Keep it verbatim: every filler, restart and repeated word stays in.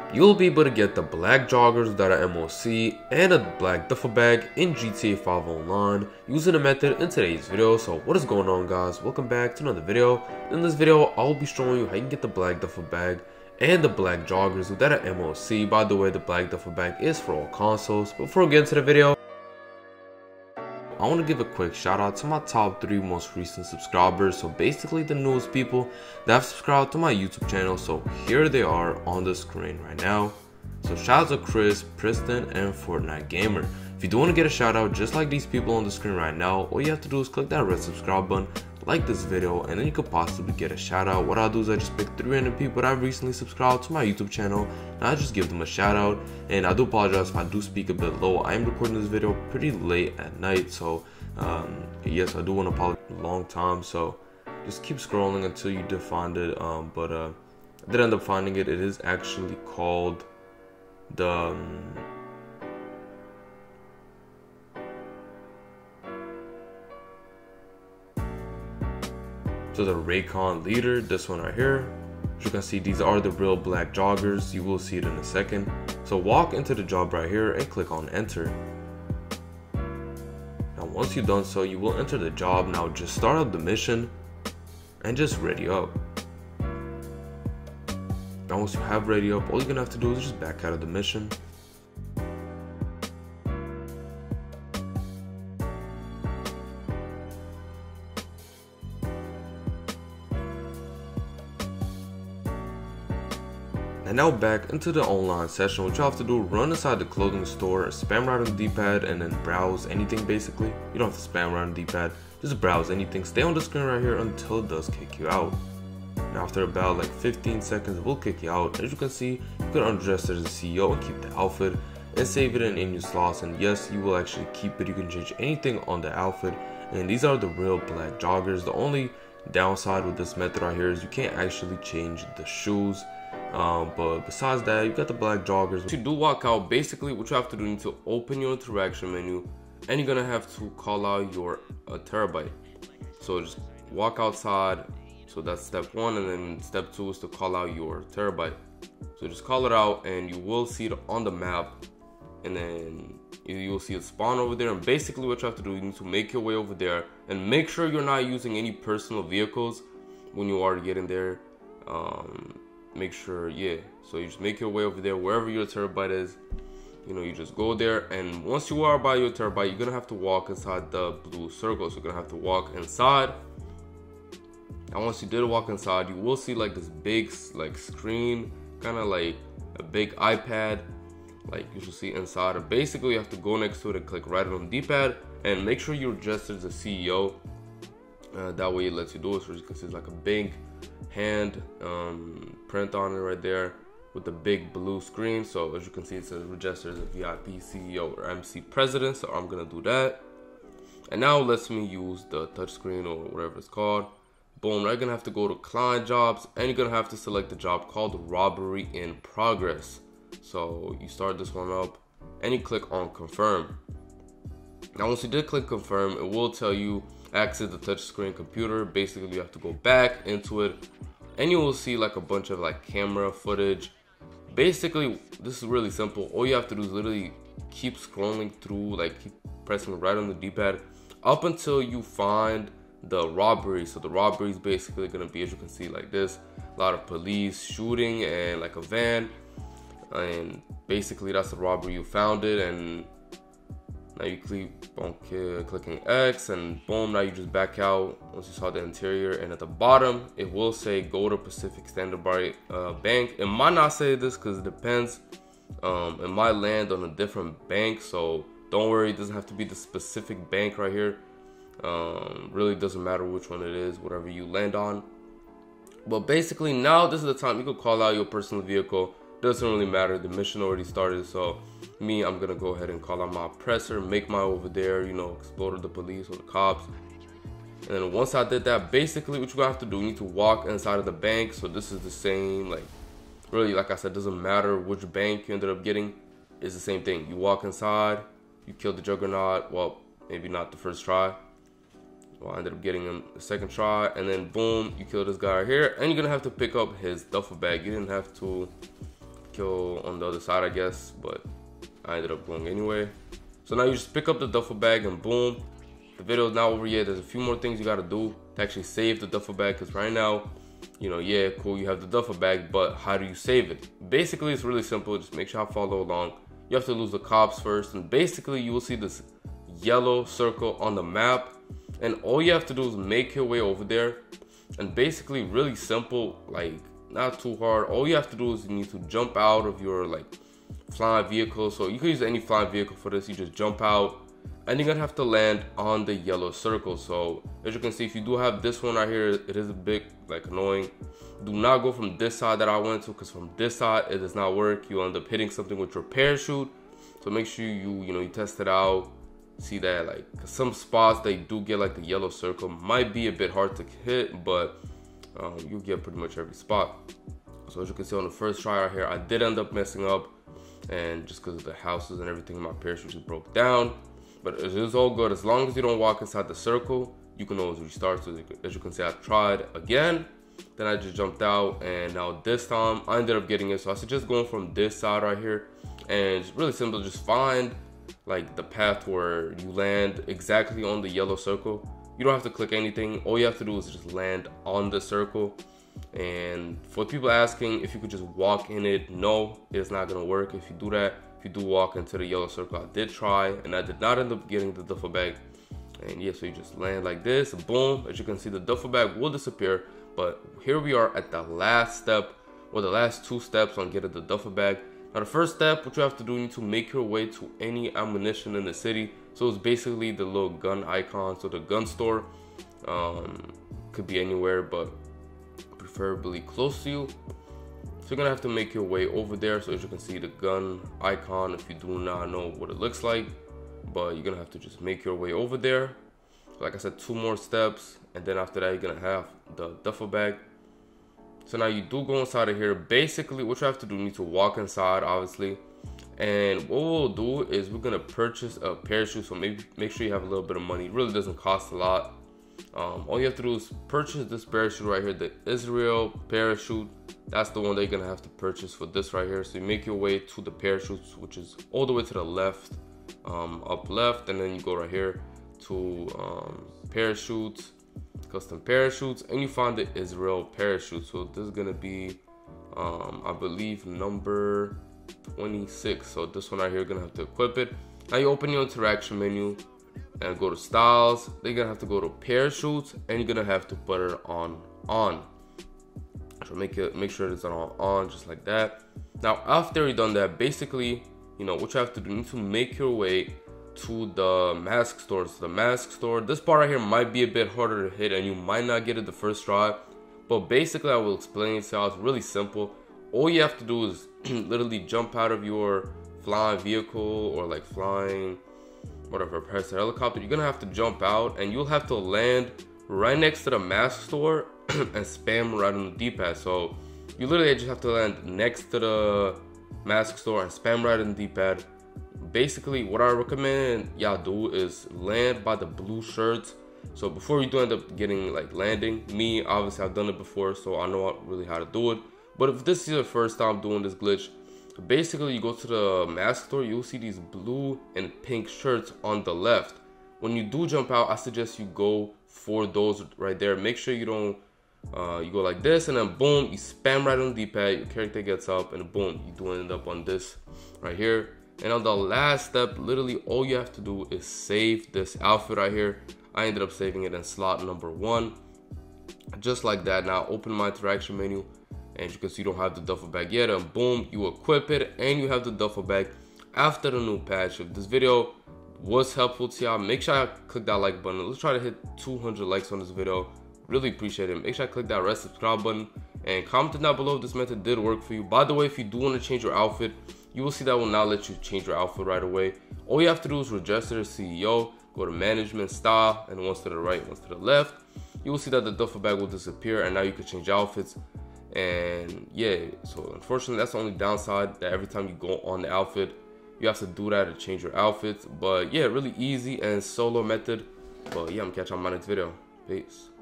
you'll be able to get the black joggers that are M O C and a black duffel bag in G T A five Online using the method in today's video. So what is going on, guys? Welcome back to another video. In this video, I'll be showing you how you can get the black duffel bag and the black joggers that are M O C. By the way, the black duffel bag is for all consoles. Before we get into the video, I want to give a quick shout out to my top three most recent subscribers. So basically the newest people that have subscribed to my YouTube channel. So here they are on the screen right now. So shout out to Chris, Preston, and Fortnite Gamer. If you do want to get a shout out just like these people on the screen right now, all you have to do is click that red subscribe button, like this video, and then you could possibly get a shout out. What I'll do is I just pick three random people that have recently subscribed to my YouTube channel, and I just give them a shout out. And I do apologize if I do speak a bit low. I am recording this video pretty late at night, so um, yes, I do want to apologize for a long time. So just keep scrolling until you do find it. Um, but uh, I did end up finding it. It is actually called the um, So the Raycon leader, this one right here. As you can see, these are the real black joggers. You will see it in a second. So walk into the job right here and click on enter. Now once you've done so, you will enter the job. Now just start up the mission and just ready up. Now once you have ready up, all you're gonna have to do is just back out of the mission. And now back into the online session. What you have to do, run inside the clothing store, spam right on the D-pad, and then browse anything basically. You don't have to spam right on the D-pad, just browse anything. Stay on the screen right here until it does kick you out. Now after about like fifteen seconds, it will kick you out. As you can see, you can undress as a C E O and keep the outfit and save it in in-use slots. And yes, you will actually keep it. You can change anything on the outfit. And these are the real black joggers. The only downside with this method right here is you can't actually change the shoes. Um, but besides that, you got the black joggers. Once you do walk out, basically what you have to do, you need to open your interaction menu, and you're gonna have to call out your uh, terabyte. So just walk outside. So that's step one, and then step two is to call out your terabyte. So just call it out, and you will see it on the map, and then you will see it spawn over there. And basically what you have to do, you need to make your way over there, and make sure you're not using any personal vehicles when you are getting there. Um, make sure, yeah, so you just make your way over there wherever your terabyte is. You know, you just go there, and once you are by your terabyte, you're gonna have to walk inside the blue circle. So you're gonna have to walk inside, and once you did walk inside, you will see like this big like screen, kind of like a big iPad, like you should see inside. And basically you have to go next to it and click right on the D-pad, and make sure you're registered as a C E O. Uh, that way it lets you do it. So you can see it's like a big hand um, print on it right there with the big blue screen. So as you can see, it says register as a V I P, C E O, or M C president. So I'm gonna do that, and now it lets me use the touch screen or whatever it's called. Boom, now you're gonna have to go to client jobs, and you're gonna have to select the job called robbery in progress. So you start this one up, and you click on confirm. Now once you did click confirm, it will tell you access the touchscreen computer. Basically you have to go back into it, and you will see like a bunch of like camera footage. Basically this is really simple. All you have to do is literally keep scrolling through, like keep pressing right on the D-pad up until you find the robbery. So the robbery is basically gonna be, as you can see, like this, a lot of police shooting and like a van, and basically that's the robbery. You found it, and now you click on clicking X, and boom, now you just back out once you saw the interior. And at the bottom it will say go to Pacific Standard uh, Bank. It might not say this because it depends. Um, it might land on a different bank, so don't worry, it doesn't have to be the specific bank right here. Um, really doesn't matter which one it is, whatever you land on. But basically now this is the time you can call out your personal vehicle. Doesn't really matter, the mission already started. So me, I'm gonna go ahead and call out my oppressor, make my over there, you know, explode the police or the cops. And then once I did that, basically what you have to do, you need to walk inside of the bank. So this is the same, like really, like I said, doesn't matter which bank you ended up getting, it's the same thing. You walk inside, you kill the juggernaut, well, maybe not the first try, Well, I ended up getting him the second try, and then boom, you kill this guy right here, and you're gonna have to pick up his duffel bag. You didn't have to kill on the other side, I guess, but I ended up going anyway. So now you just pick up the duffel bag and boom, the video is not over yet. There's a few more things you gotta do to actually save the duffel bag, because right now, you know, yeah, cool, you have the duffel bag, but how do you save it? Basically, it's really simple. Just make sure I follow along. You have to lose the cops first, and basically you will see this yellow circle on the map, and all you have to do is make your way over there. And basically really simple, like not too hard. All you have to do is you need to jump out of your like flying vehicle. So you can use any flying vehicle for this. You just jump out and you're gonna have to land on the yellow circle. So as you can see, if you do have this one right here, it is a bit like annoying. Do not go from this side that I went to, because from this side it does not work. You end up hitting something with your parachute. So make sure you you know you test it out. See that like some spots they do get like the yellow circle, might be a bit hard to hit, but um, you get pretty much every spot. So as you can see on the first try right here, I did end up messing up, and just because of the houses and everything, my parachute just broke down. But it is all good as long as you don't walk inside the circle. You can always restart. So as you can see, I tried again, then I just jumped out, and now this time I ended up getting it. So I suggest going from this side right here, and it's really simple. Just find like the path where you land exactly on the yellow circle. You don't have to click anything. All you have to do is just land on the circle. And for people asking if you could just walk in it, no, it's not gonna work if you do that. If you do walk into the yellow circle, I did try, and I did not end up getting the duffel bag. And yeah, so you just land like this, boom. As you can see, the duffel bag will disappear. But here we are at the last step, or the last two steps on getting the duffel bag. Now the first step, what you have to do, you need to make your way to any ammunition in the city. So it's basically the little gun icon. So the gun store um, could be anywhere, but preferably close to you. So you're gonna have to make your way over there. So as you can see, the gun icon, if you do not know what it looks like, but you're gonna have to just make your way over there. So like I said, two more steps, and then after that, you're gonna have the duffel bag. So now you do go inside of here. Basically, what you have to do, you need to walk inside, obviously. And what we'll do is we're gonna purchase a parachute. So maybe make sure you have a little bit of money. It really doesn't cost a lot. Um, all you have to do is purchase this parachute right here, the Israel parachute. That's the one that you're gonna have to purchase for this right here. So you make your way to the parachutes, which is all the way to the left, um, up left, and then you go right here to um, parachutes. Custom parachutes, and you find the Israel parachute. So this is gonna be um I believe number twenty-six. So this one right here, you're gonna have to equip it. Now you open your interaction menu and go to styles. Then you're gonna have to go to parachutes, and you're gonna have to put it on on. So make it make sure it's on on just like that. Now after you've done that, basically, you know what you have to do, you need to make your way to the mask store. So the mask store, this part right here might be a bit harder to hit, and you might not get it the first try, but basically I will explain it to you. It's really simple. All you have to do is literally jump out of your flying vehicle, or like flying whatever, press a helicopter. You're gonna have to jump out, and you'll have to land right next to the mask store and spam right on the D-pad. So you literally just have to land next to the mask store and spam right on the D-pad. Basically, what I recommend y'all do is land by the blue shirts. So before you do end up getting like landing, me obviously I've done it before, so I know really how to do it. But if this is your first time doing this glitch, basically you go to the mask store, you'll see these blue and pink shirts on the left. When you do jump out, I suggest you go for those right there. Make sure you don't uh, you go like this, and then boom, you spam right on the D-pad, your character gets up, and boom, you do end up on this right here. And on the last step, literally all you have to do is save this outfit right here. I ended up saving it in slot number one, just like that. Now open my interaction menu, and you can see you don't have the duffel bag yet, and boom, you equip it, and you have the duffel bag after the new patch. If this video was helpful to y'all, make sure I click that like button. Let's try to hit two hundred likes on this video. Really appreciate it. Make sure I click that red subscribe button, and comment down below if this method did work for you. By the way, if you do want to change your outfit, you will see that will not let you change your outfit right away. All you have to do is register as C E O, go to management, style, and once to the right, once to the left, you will see that the duffel bag will disappear, and now you can change outfits. And yeah, so unfortunately that's the only downside, that every time you go on the outfit, you have to do that to change your outfits. But yeah, really easy and solo method. But yeah, I'm catching on my next video. Peace.